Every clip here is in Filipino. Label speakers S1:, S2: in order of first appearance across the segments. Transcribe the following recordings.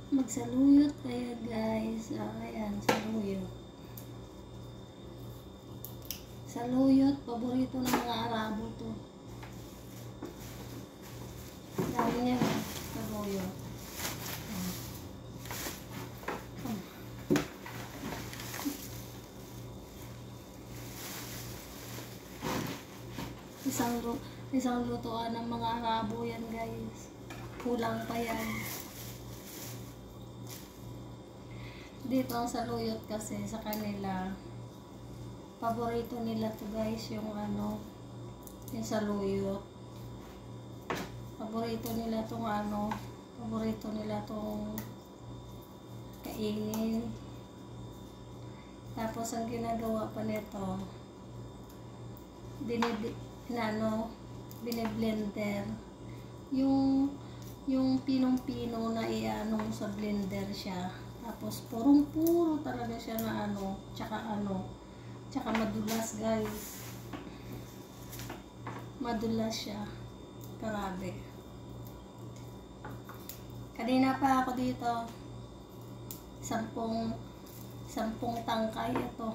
S1: Magsaluyot kaya guys. Ayan, saluyot. Saluyot, paborito ng mga Arabo to. Dami niya na, saluyot. Isang lutuan ng mga Arabo yan guys. Kulang pa yan. Dito ang saluyot kasi sa kanila, paborito nila to guys, yung yung saluyot. Paborito nila tong kainin. Tapos ang ginagawa pa nito, biniblender. Yung pinong-pino na iano sa blender siya. Tapos purong-puro talaga siya na tsaka madulas guys. Madulas siya. Grabe. Kanina pa ako dito. 10 tangkay ito.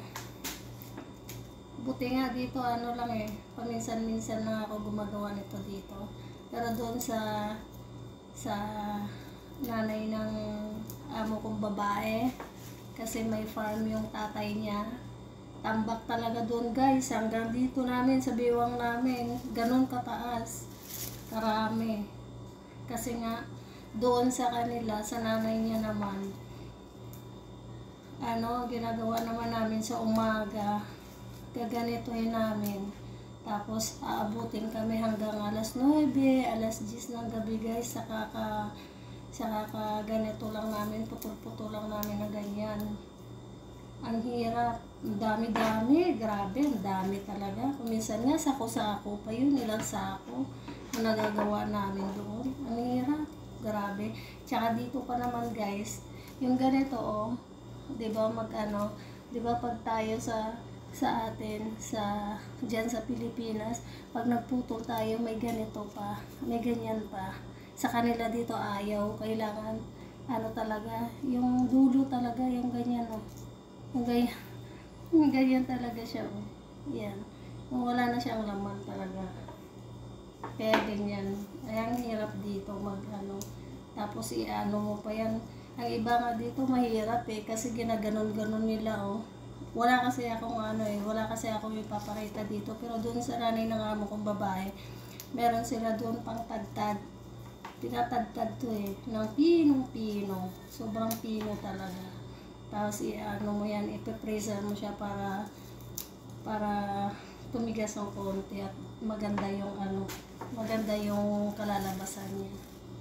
S1: Buti nga dito paminsan-minsan lang ako gumagawa nito dito. Pero doon sa nanay ng amo kong babae, kasi may farm yung tatay niya, tambak talaga doon guys, hanggang dito namin sa biwang namin, ganun kataas, karami. Kasi nga doon sa kanila, sa nanay niya naman, ginagawa naman namin sa umaga, gaganituhin namin. Tapos aabutin kami hanggang alas 9, alas 10 ng gabi guys, saka ganito lang namin, putol-putol lang namin na ganyan. Ang hirap, dami-dami, grabe, ang dami talaga. Kuminsan nga, sako-sako pa yun, ilang sako na nagagawa namin doon. Ang hirap, grabe. Tsaka dito pa naman guys, yung ganito diba diba pag tayo dyan sa Pilipinas, pag nagputol tayo, may ganito pa, may ganyan pa. Sa kanila dito ayaw, kailangan talaga, yung dulo talaga, yung ganyan yung ganyan talaga siya yan, kung wala na siyang laman talaga, kaya ganyan. Ay, ang hirap dito tapos mo pa yan. Ang iba nga dito mahirap kasi ginaganon-ganon nila wala kasi akong ipapakita dito, pero doon sa nanay ng amo kong babae, meron sila doon pang tadtad. Tinatadtad to ng pinong-pino. Sobrang pino talaga. Tapos mo yan, ipipresa mo siya para tumigas ng konti at maganda yung kalalabasan niya.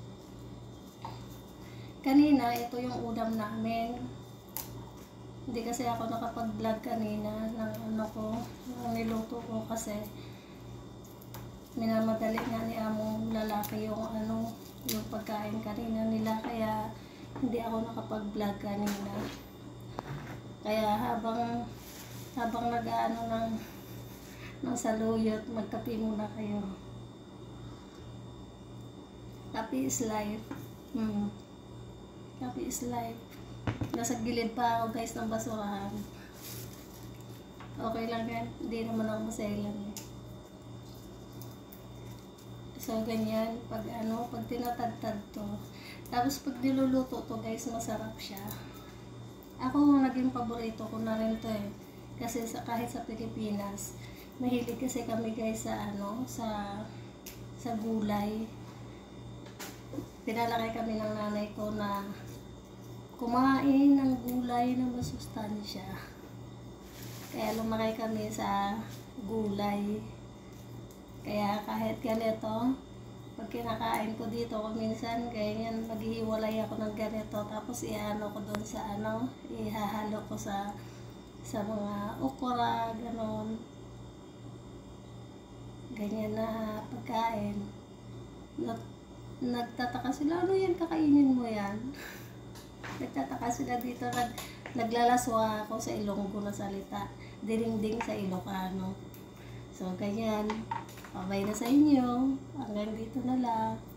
S1: Kanina, ito yung ulam namin. Hindi kasi ako nakapag-vlog kanina ng niluto ko kasi minamadali nga ni among lalaki yung pagkain kanina nila, kaya hindi ako nakapag-vlog kanina. Kaya habang ng saluyot, magkape muna kayo. Kape is life. Kape is life. Nasa gilid pa ako guys ng basurahan. Okay lang yan, hindi naman ako masailan So ganyan, pag tinatagtad to. Tapos pag niluluto to guys, masarap siya. Ako naging paborito ko na rin to Kasi kahit sa Pilipinas, mahilig kasi kami guys sa gulay. Pinalaki kami ng nanay ko na kumain ng gulay na masustansya. Kaya lumaki kami sa gulay. Kaya kahit ganito, pag kinakain ko dito, minsan ganyan, maghihiwalay ako ng ganito, tapos ko doon sa ihahalo ko sa mga okra, ganon. Ganyan na pagkain. Nagtataka sila, ano yan, kakainin mo yan? Nagtataka sila dito, naglalaswa ako sa Ilonggo na salita, dinding sa Ilocano. So, ganyan. Babay na sa inyo. Hanggang dito na lang.